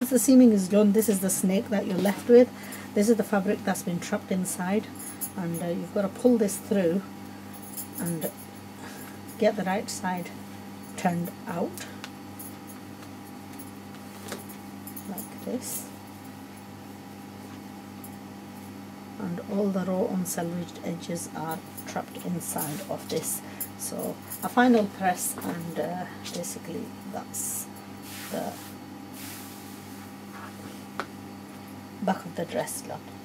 once the seaming is done, this is the snake that you're left with. This is the fabric that's been trapped inside, and you've got to pull this through and get the right side turned out like this, and all the raw unsalvaged edges are trapped inside of this. So a final press, and basically that's the back of the dress. Look.